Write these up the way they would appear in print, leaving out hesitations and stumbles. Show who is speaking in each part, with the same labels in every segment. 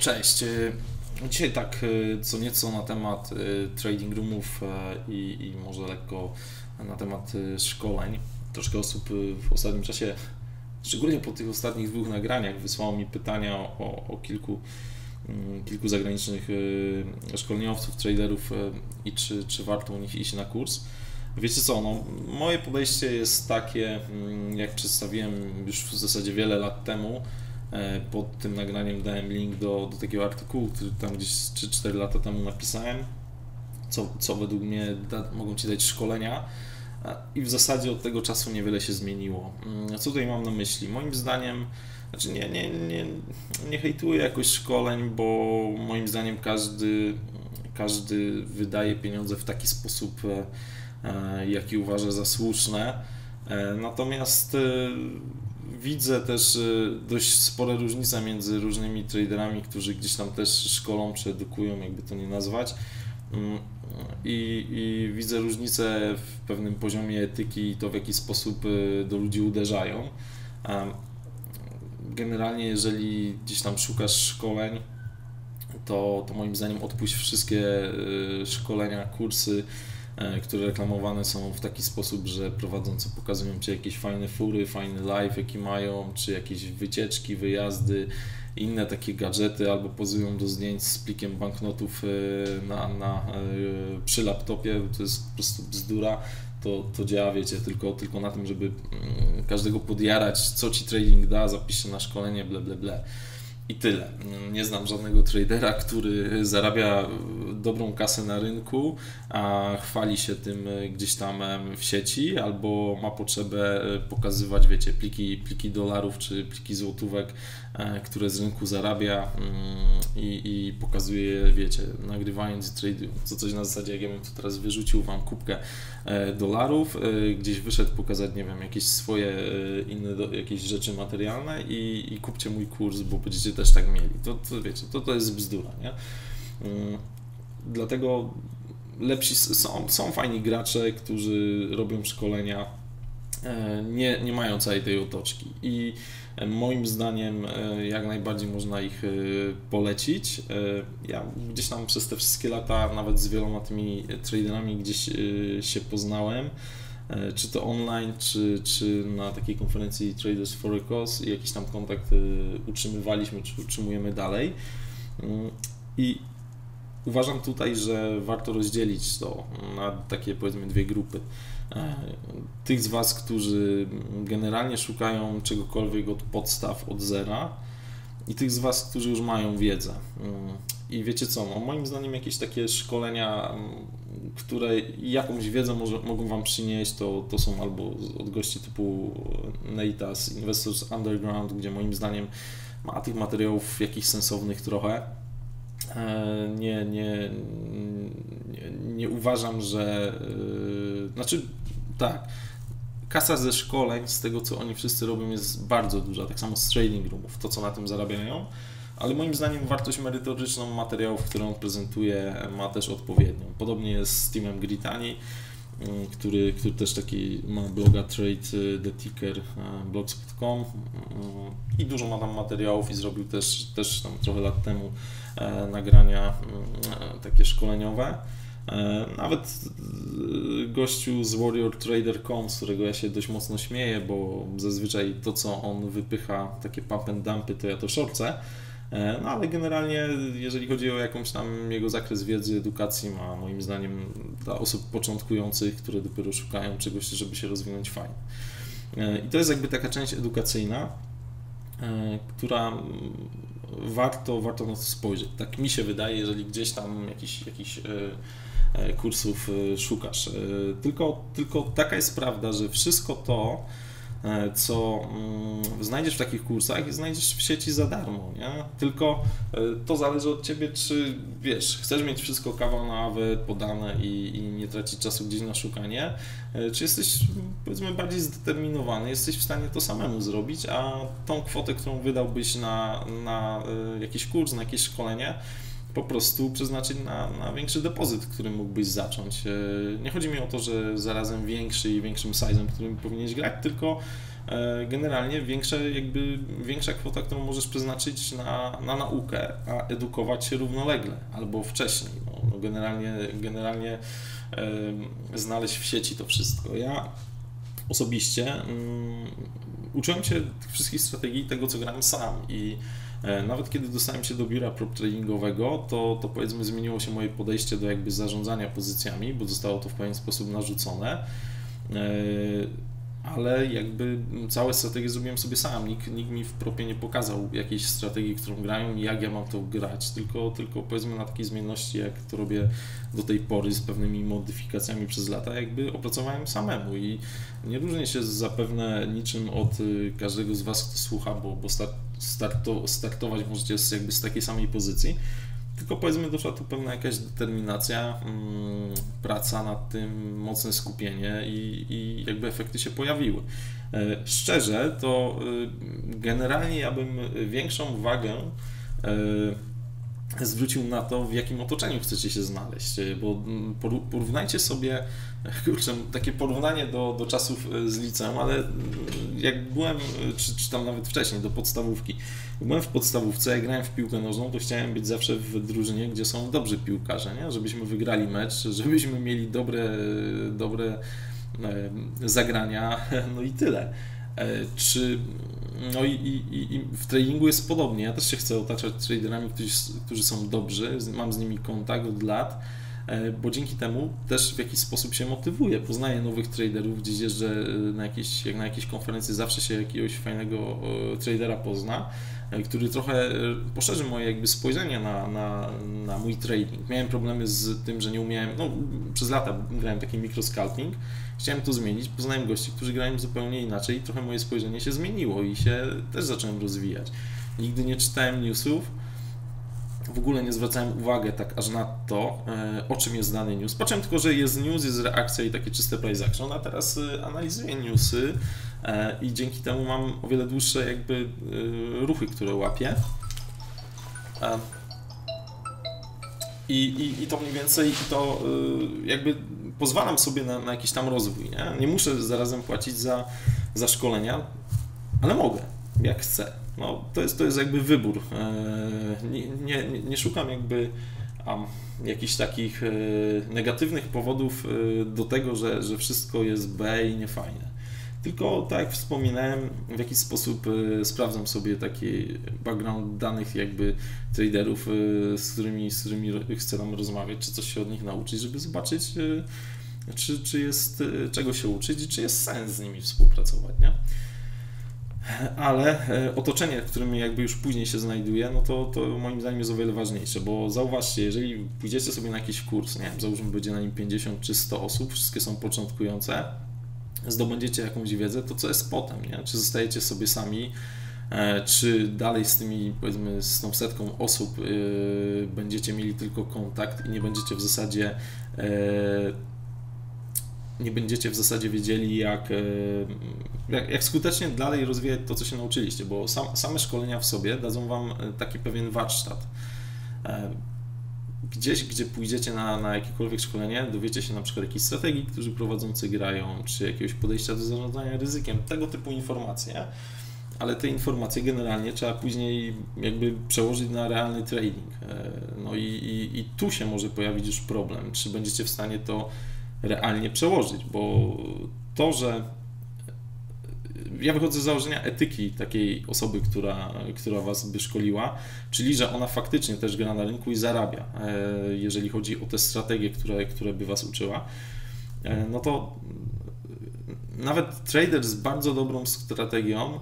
Speaker 1: Cześć. Dzisiaj tak co nieco na temat trading roomów i może lekko na temat szkoleń. Troszkę osób w ostatnim czasie, szczególnie po tych ostatnich dwóch nagraniach, wysłało mi pytania o kilku zagranicznych szkoleniowców, traderów i czy warto u nich iść na kurs. Wiecie co, no, moje podejście jest takie, jak przedstawiłem już w zasadzie wiele lat temu. Pod tym nagraniem dałem link do takiego artykułu, który tam gdzieś 3-4 lata temu napisałem, co według mnie mogą Ci dać szkolenia, i w zasadzie od tego czasu niewiele się zmieniło. Co tutaj mam na myśli? Moim zdaniem, znaczy nie hejtuję jakoś szkoleń, bo moim zdaniem każdy wydaje pieniądze w taki sposób, jaki uważa za słuszne. Natomiast widzę też dość spore różnice między różnymi traderami, którzy gdzieś tam też szkolą czy edukują, jakby to nie nazwać. I widzę różnicę w pewnym poziomie etyki i to, w jaki sposób do ludzi uderzają. Generalnie, jeżeli gdzieś tam szukasz szkoleń, to moim zdaniem odpuść wszystkie szkolenia, kursy, które reklamowane są w taki sposób, że prowadzący pokazują Ci jakieś fajne fury, fajny live jaki mają, czy jakieś wycieczki, wyjazdy, inne takie gadżety, albo pozują do zdjęć z plikiem banknotów przy laptopie. To jest po prostu bzdura. To działa, wiecie, tylko na tym, żeby każdego podjarać, co Ci trading da, zapisz się na szkolenie, ble, ble, ble. I tyle. Nie znam żadnego tradera, który zarabia dobrą kasę na rynku, a chwali się tym gdzieś tam w sieci, albo ma potrzebę pokazywać, wiecie, pliki dolarów czy pliki złotówek, które z rynku zarabia, i pokazuje, wiecie, nagrywając i tradując. Co coś na zasadzie, jak ja bym tu teraz wyrzucił Wam kubkę dolarów, gdzieś wyszedł pokazać, nie wiem, jakieś swoje inne jakieś rzeczy materialne i kupcie mój kurs, bo będziecie też tak mieli. To wiecie, to jest bzdura, nie? Dlatego lepsi są fajni gracze, którzy robią szkolenia, nie mają całej tej otoczki, i moim zdaniem jak najbardziej można ich polecić. Ja gdzieś tam przez te wszystkie lata nawet z wieloma tymi traderami gdzieś się poznałem, czy to online, czy na takiej konferencji Traders for a Cause, i jakiś tam kontakt utrzymywaliśmy, czy utrzymujemy dalej. I uważam tutaj, że warto rozdzielić to na takie, powiedzmy, dwie grupy. Tych z Was, którzy generalnie szukają czegokolwiek od podstaw, od zera, i tych z Was, którzy już mają wiedzę. I wiecie co, no, moim zdaniem jakieś takie szkolenia, które jakąś wiedzę mogą Wam przynieść, to są albo od gości typu Nate'a z Investors Underground, gdzie moim zdaniem ma tych materiałów jakichś sensownych trochę. Nie uważam, że... Znaczy, tak, kasa ze szkoleń, z tego co oni wszyscy robią, jest bardzo duża, tak samo z trading roomów, to co na tym zarabiają, ale moim zdaniem wartość merytoryczną materiałów, które on prezentuje, ma też odpowiednią. Podobnie jest z Timem Gritani, który też taki ma bloga Trade the Ticker, blogspot.com, i dużo ma tam materiałów, i zrobił też tam trochę lat temu nagrania takie szkoleniowe. Nawet gościu z warriortrader.com, z którego ja się dość mocno śmieję, bo zazwyczaj to, co on wypycha, takie pump and dumpy, to ja to szorcę. No ale generalnie, jeżeli chodzi o jakąś tam jego zakres wiedzy, edukacji, ma moim zdaniem dla osób początkujących, które dopiero szukają czegoś, żeby się rozwinąć, fajnie. I to jest jakby taka część edukacyjna, która warto na to spojrzeć. Tak mi się wydaje, jeżeli gdzieś tam jakichś kursów szukasz. Tylko taka jest prawda, że wszystko to, co znajdziesz w takich kursach, znajdziesz w sieci za darmo, nie? Tylko to zależy od Ciebie, czy wiesz, chcesz mieć wszystko kawał na awę podane i nie tracić czasu gdzieś na szukanie, czy jesteś, powiedzmy, bardziej zdeterminowany, jesteś w stanie to samemu zrobić, a tą kwotę, którą wydałbyś na jakiś kurs, na jakieś szkolenie, po prostu przeznaczyć na większy depozyt, którym mógłbyś zacząć. Nie chodzi mi o to, że zarazem większy i większym size'em, którym powinieneś grać, tylko generalnie większa kwota, którą możesz przeznaczyć na naukę, a edukować się równolegle albo wcześniej. No generalnie znaleźć w sieci to wszystko. Ja osobiście uczyłem się tych wszystkich strategii tego, co grałem sam i nawet kiedy dostałem się do biura prop tradingowego, to powiedzmy zmieniło się moje podejście do jakby zarządzania pozycjami, bo zostało to w pewien sposób narzucone, ale jakby całe strategie zrobiłem sobie sam, nikt mi w propie nie pokazał jakiejś strategii, którą grają i jak ja mam to grać, tylko powiedzmy na takiej zmienności, jak to robię do tej pory z pewnymi modyfikacjami przez lata, jakby opracowałem samemu i nie różnię się zapewne niczym od każdego z Was, kto słucha, bo startować możecie z takiej samej pozycji, tylko powiedzmy doszła tu pewna jakaś determinacja, praca nad tym, mocne skupienie i jakby efekty się pojawiły. Szczerze, to generalnie ja bym większą uwagę zwrócił na to, w jakim otoczeniu chcecie się znaleźć, bo porównajcie sobie, kurczę, takie porównanie do czasów z liceum, ale jak byłem, czy tam nawet wcześniej, do podstawówki, jak byłem w podstawówce, jak grałem w piłkę nożną, to chciałem być zawsze w drużynie, gdzie są dobrzy piłkarze, nie? Żebyśmy wygrali mecz, żebyśmy mieli dobre zagrania, no i tyle. No i w tradingu jest podobnie. Ja też się chcę otaczać traderami, którzy są dobrzy, mam z nimi kontakt od lat, bo dzięki temu też w jakiś sposób się motywuję. Poznaję nowych traderów, gdzieś jeżdżę na jakieś konferencje, zawsze się jakiegoś fajnego tradera pozna, który trochę poszerzy moje jakby spojrzenie na mój trading. Miałem problemy z tym, że nie umiałem, no przez lata grałem taki mikroscalping, chciałem to zmienić, poznałem gości, którzy grają zupełnie inaczej i trochę moje spojrzenie się zmieniło i się też zacząłem rozwijać. Nigdy nie czytałem newsów, w ogóle nie zwracałem uwagi tak aż na to, o czym jest dany news. Patrzyłem tylko, że jest news, jest reakcja i takie czyste price action, a teraz analizuję newsy i dzięki temu mam o wiele dłuższe jakby ruchy, które łapię. I to mniej więcej jakby pozwalam sobie na jakiś tam rozwój. Nie muszę zarazem płacić za szkolenia, ale mogę, jak chcę. No, to jest jakby wybór. Nie szukam jakby jakichś takich negatywnych powodów do tego, że wszystko jest B i niefajne. Tylko tak jak wspominałem, w jakiś sposób sprawdzam sobie taki background danych jakby traderów, z którymi chcę tam rozmawiać, czy coś się od nich nauczyć, żeby zobaczyć, czy jest czego się uczyć i czy jest sens z nimi współpracować, nie? Ale otoczenie, w którym jakby już później się znajduję, no to moim zdaniem jest o wiele ważniejsze, bo zauważcie, jeżeli pójdziecie sobie na jakiś kurs, nie wiem, załóżmy będzie na nim 50 czy 100 osób, wszystkie są początkujące, zdobędziecie jakąś wiedzę, to co jest potem, nie? Czy zostajecie sobie sami, czy dalej z tymi, powiedzmy, z tą setką osób będziecie mieli tylko kontakt i nie będziecie w zasadzie wiedzieli, jak skutecznie dalej rozwijać to, co się nauczyliście, bo same szkolenia w sobie dadzą Wam taki pewien warsztat. Gdzieś, gdzie pójdziecie na jakiekolwiek szkolenie, dowiecie się na przykład jakichś strategii, którzy prowadzący grają, czy jakiegoś podejścia do zarządzania ryzykiem, tego typu informacje, ale te informacje generalnie trzeba później jakby przełożyć na realny trading. No i tu się może pojawić już problem, czy będziecie w stanie to realnie przełożyć, bo to, że ja wychodzę z założenia etyki takiej osoby, która Was by szkoliła, czyli że ona faktycznie też gra na rynku i zarabia, jeżeli chodzi o te strategie, które by Was uczyła, no to nawet trader z bardzo dobrą strategią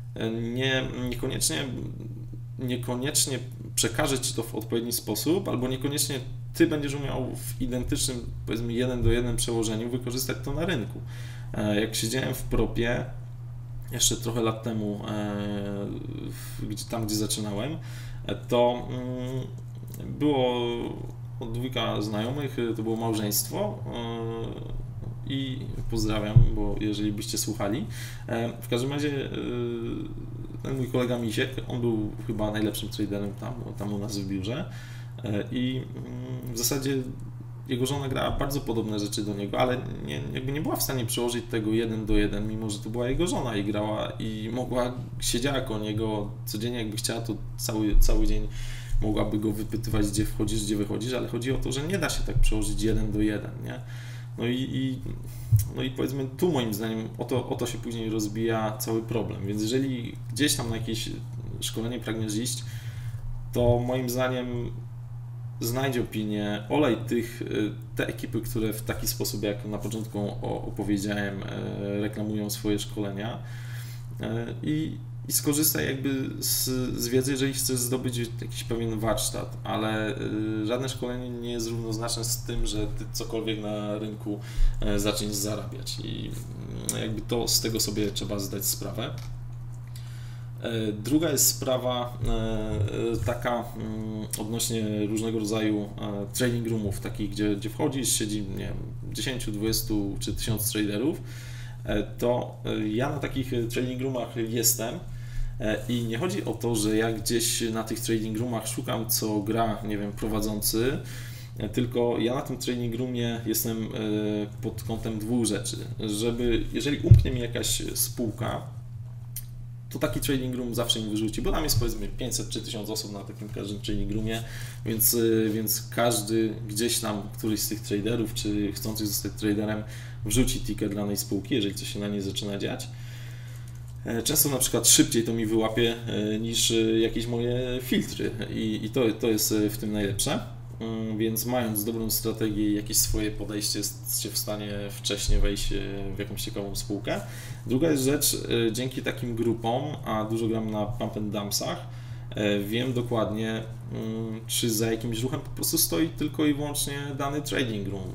Speaker 1: niekoniecznie przekaże Ci to w odpowiedni sposób, albo niekoniecznie Ty będziesz umiał w identycznym, powiedzmy 1:1 przełożeniu wykorzystać to na rynku. Jak siedziałem w propie jeszcze trochę lat temu, tam gdzie zaczynałem, to było dwójka znajomych, to było małżeństwo i pozdrawiam, bo jeżeli byście słuchali. W każdym razie ten mój kolega Misiek, on był chyba najlepszym traderem tam u nas w biurze i w zasadzie jego żona grała bardzo podobne rzeczy do niego, ale jakby nie była w stanie przełożyć tego 1:1, mimo że to była jego żona i grała i siedziała koło niego codziennie, jakby chciała, to cały dzień mogłaby go wypytywać, gdzie wchodzisz, gdzie wychodzisz, ale chodzi o to, że nie da się tak przełożyć 1:1, nie? No i powiedzmy tu moim zdaniem o to się później rozbija cały problem, więc jeżeli gdzieś tam na jakieś szkolenie pragniesz iść, to moim zdaniem znajdź opinię, olej te ekipy, które w taki sposób, jak na początku opowiedziałem, reklamują swoje szkolenia i skorzystaj jakby z wiedzy, jeżeli chcesz zdobyć jakiś pewien warsztat, ale żadne szkolenie nie jest równoznaczne z tym, że ty cokolwiek na rynku zaczniesz zarabiać i jakby z tego sobie trzeba zdać sprawę. Druga jest sprawa taka odnośnie różnego rodzaju trading roomów, takich, gdzie wchodzisz, siedzi, nie wiem, 10, 20 czy 1000 traderów, to ja na takich trading roomach jestem i nie chodzi o to, że ja gdzieś na tych trading roomach szukam, co gra, nie wiem, prowadzący, tylko ja na tym trading roomie jestem pod kątem dwóch rzeczy, jeżeli umknie mi jakaś spółka, to taki trading room zawsze im wyrzuci, bo tam jest powiedzmy 500 czy 1000 osób na takim każdym trading roomie, więc każdy gdzieś tam, któryś z tych traderów, czy chcących zostać traderem, wrzuci ticket danej spółki, jeżeli coś się na niej zaczyna dziać. Często na przykład szybciej to mi wyłapie niż jakieś moje filtry i to jest w tym najlepsze. Więc mając dobrą strategię i jakieś swoje podejście, jesteście w stanie wcześniej wejść w jakąś ciekawą spółkę. Druga jest rzecz, dzięki takim grupom, a dużo gram na pump and dumpsach, wiem dokładnie, czy za jakimś ruchem po prostu stoi tylko i wyłącznie dany trading room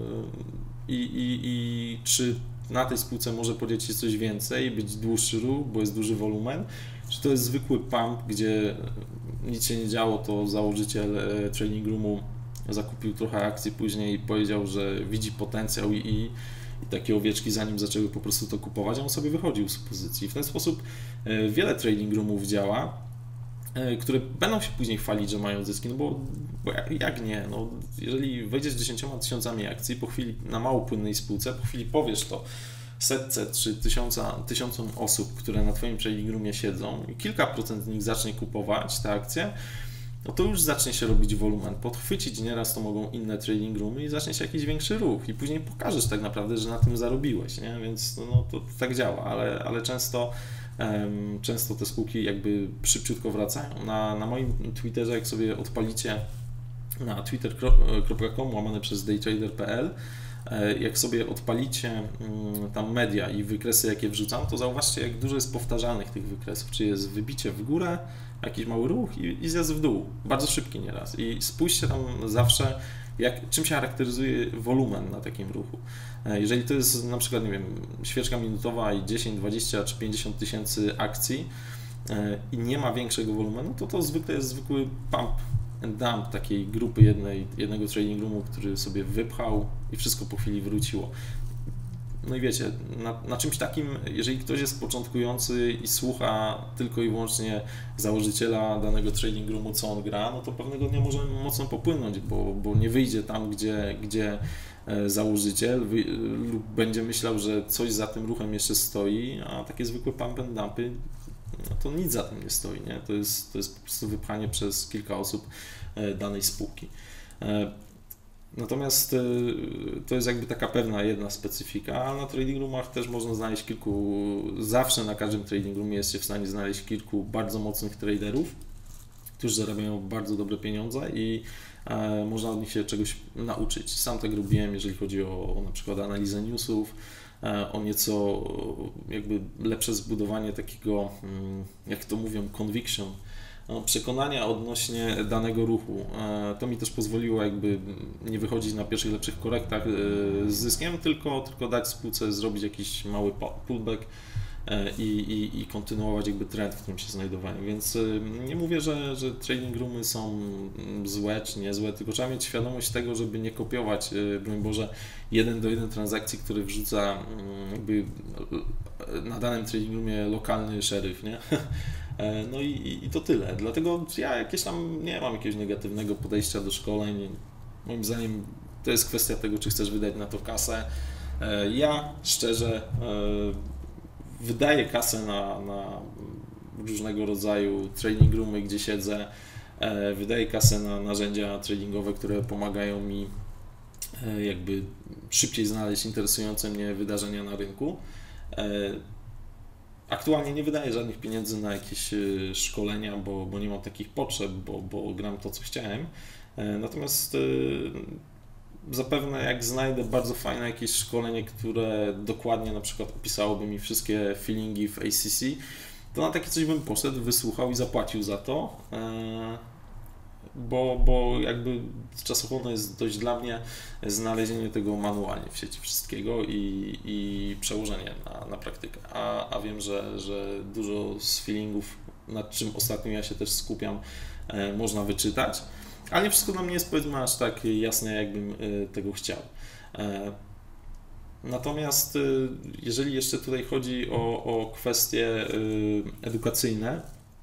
Speaker 1: i czy na tej spółce może podziać się coś więcej, być dłuższy ruch, bo jest duży wolumen, czy to jest zwykły pump, gdzie nic się nie działo, to założyciel trading roomu zakupił trochę akcji później i powiedział, że widzi potencjał i takie owieczki za nim zaczęły po prostu to kupować, a on sobie wychodził z pozycji. W ten sposób wiele trading roomów działa, które będą się później chwalić, że mają zyski, no bo jak nie, no jeżeli wejdziesz 10 000 akcji po chwili na mało płynnej spółce, po chwili powiesz to setce czy tysiącom osób, które na Twoim trading roomie siedzą i kilka procent z nich zacznie kupować te akcje, no to już zacznie się robić wolumen. Podchwycić nieraz to mogą inne trading roomy i zacznie się jakiś większy ruch i później pokażesz tak naprawdę, że na tym zarobiłeś, nie? Więc no, to tak działa, ale często te spółki jakby szybciutko wracają. Na moim Twitterze, jak sobie odpalicie na twitter.com/daytrader.pl, jak sobie odpalicie tam media i wykresy, jakie wrzucam, to zauważcie, jak dużo jest powtarzalnych tych wykresów, czy jest wybicie w górę, jakiś mały ruch i zjazd w dół, bardzo szybki nieraz. I spójrzcie tam zawsze, czym się charakteryzuje wolumen na takim ruchu. Jeżeli to jest na przykład, nie wiem, świeczka minutowa i 10, 20 czy 50 tysięcy akcji i nie ma większego wolumenu, to zwykle jest zwykły pump and dump takiej grupy jednego trading roomu, który sobie wypchał i wszystko po chwili wróciło. No i wiecie, na czymś takim, jeżeli ktoś jest początkujący i słucha tylko i wyłącznie założyciela danego trading roomu, co on gra, no to pewnego dnia może mocno popłynąć, bo nie wyjdzie tam, gdzie założyciel lub będzie myślał, że coś za tym ruchem jeszcze stoi, a takie zwykłe pump and dumpy, no to nic za tym nie stoi, nie? To jest po prostu wypchanie przez kilka osób danej spółki. Natomiast to jest jakby taka pewna jedna specyfika, a na trading roomach też można znaleźć zawsze na każdym trading roomie jest się w stanie znaleźć kilku bardzo mocnych traderów, którzy zarabiają bardzo dobre pieniądze i można od nich się czegoś nauczyć. Sam tak robiłem, jeżeli chodzi o na przykład analizę newsów, o nieco jakby lepsze zbudowanie takiego, jak to mówią, conviction, przekonania odnośnie danego ruchu. To mi też pozwoliło jakby nie wychodzić na pierwszych lepszych korektach z zyskiem, tylko dać spółce zrobić jakiś mały pullback i kontynuować jakby trend, w którym się znajdowałem. Więc nie mówię, że trading roomy są złe czy niezłe, tylko trzeba mieć świadomość tego, żeby nie kopiować, broń Boże, 1:1 transakcji, które wrzuca jakby na danym trading roomie lokalny szeryf, nie? No i to tyle. Dlatego ja jakieś tam nie mam jakiegoś negatywnego podejścia do szkoleń. Moim zdaniem To jest kwestia tego, czy chcesz wydać na to kasę. Ja szczerze wydaję kasę na różnego rodzaju trading roomy, gdzie siedzę, wydaję kasę na narzędzia tradingowe, które pomagają mi jakby szybciej znaleźć interesujące mnie wydarzenia na rynku. Aktualnie nie wydaję żadnych pieniędzy na jakieś szkolenia, bo nie mam takich potrzeb, bo gram to, co chciałem. Natomiast zapewne jak znajdę bardzo fajne jakieś szkolenie, które dokładnie na przykład opisałoby mi wszystkie feelingi w ACC, to na takie coś bym poszedł, wysłuchał i zapłacił za to, bo jakby czasochłonne jest dość dla mnie znalezienie tego manualnie w sieci wszystkiego i przełożenie na praktykę. A wiem, że dużo z feelingów, nad czym ostatnio ja się też skupiam, można wyczytać, ale nie wszystko dla mnie jest, powiedzmy, aż tak jasne, jakbym tego chciał. Natomiast jeżeli jeszcze tutaj chodzi o kwestie edukacyjne,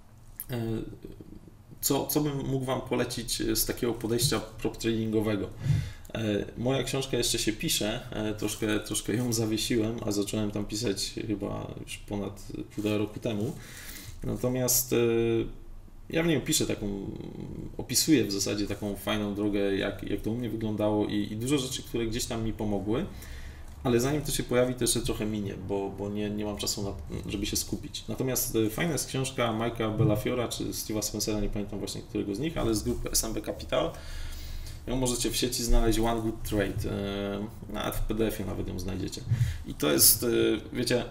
Speaker 1: co bym mógł Wam polecić z takiego podejścia prop tradingowego? Moja książka jeszcze się pisze, troszkę ją zawiesiłem, a zacząłem tam pisać chyba już ponad 1,5 roku temu. Natomiast ja w niej opisuję w zasadzie taką fajną drogę, jak to u mnie wyglądało i dużo rzeczy, które gdzieś tam mi pomogły. Ale zanim to się pojawi, to jeszcze trochę minie, bo nie mam czasu, żeby się skupić. Natomiast fajna jest książka Mike'a Bellafiora czy Steve'a Spencera, nie pamiętam właśnie którego z nich, ale z grupy SMB Capital. Ją możecie w sieci znaleźć, One Good Trade, nawet w PDF-ie nawet ją znajdziecie. I to jest, wiecie,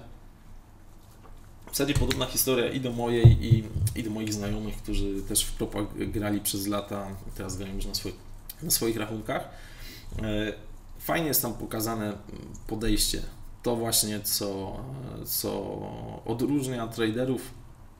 Speaker 1: w zasadzie podobna historia i do mojej, i do moich znajomych, którzy też w propach grali przez lata, teraz grają już na swoich rachunkach. Fajnie jest tam pokazane podejście, to właśnie co odróżnia traderów,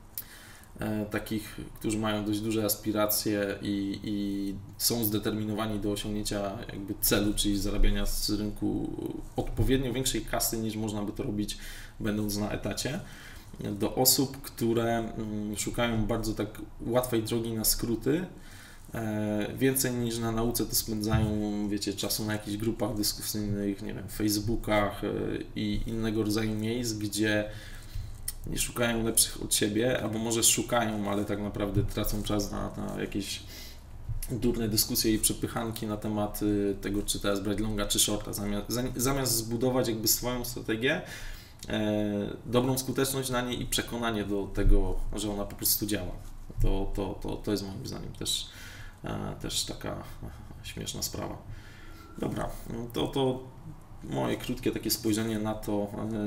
Speaker 1: takich, którzy mają dość duże aspiracje i są zdeterminowani do osiągnięcia jakby celu, czyli zarabiania z rynku odpowiednio większej kasy, niż można by to robić, będąc na etacie, do osób, które szukają bardzo tak łatwej drogi na skróty. Więcej niż na nauce to spędzają, wiecie, czasu na jakichś grupach dyskusyjnych, nie wiem, Facebookach i innego rodzaju miejsc, gdzie nie szukają lepszych od siebie, albo może szukają, ale tak naprawdę tracą czas na jakieś durne dyskusje i przepychanki na temat tego, czy teraz brać longa, czy shorta, zamiast zbudować jakby swoją strategię, dobrą skuteczność na niej i przekonanie do tego, że ona po prostu działa. To jest moim zdaniem też taka śmieszna sprawa. Dobra, to moje krótkie takie spojrzenie na to,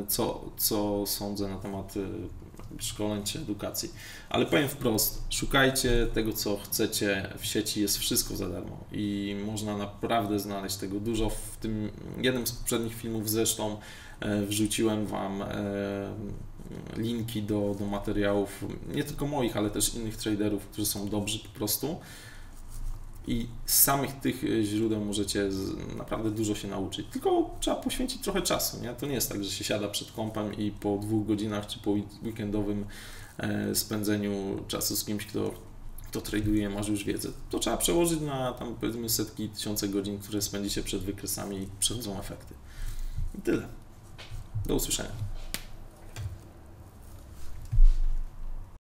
Speaker 1: co sądzę na temat szkoleń czy edukacji. Ale powiem wprost, szukajcie tego, co chcecie w sieci, jest wszystko za darmo i można naprawdę znaleźć tego dużo. W tym jednym z poprzednich filmów zresztą wrzuciłem Wam linki do materiałów, nie tylko moich, ale też innych traderów, którzy są dobrzy po prostu. I z samych tych źródeł możecie naprawdę dużo się nauczyć. Tylko trzeba poświęcić trochę czasu, nie? To nie jest tak, że się siada przed kompem i po 2 godzinach czy po weekendowym spędzeniu czasu z kimś, kto traduje, masz już wiedzę. To trzeba przełożyć na tam powiedzmy setki, tysiące godzin, które spędzicie przed wykresami i przychodzą efekty. I tyle. Do usłyszenia.